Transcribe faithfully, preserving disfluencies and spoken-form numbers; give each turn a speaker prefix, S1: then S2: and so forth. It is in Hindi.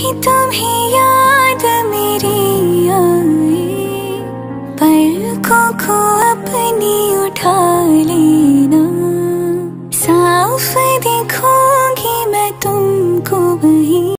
S1: कभी तुम्हें याद मेरी आए, पलकों को अपनी उठा लेना, साफ देखूंगी मैं तुमको वही।